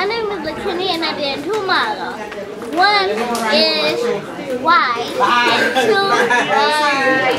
My name is Lakini and I did 2 models. One is white and 2 are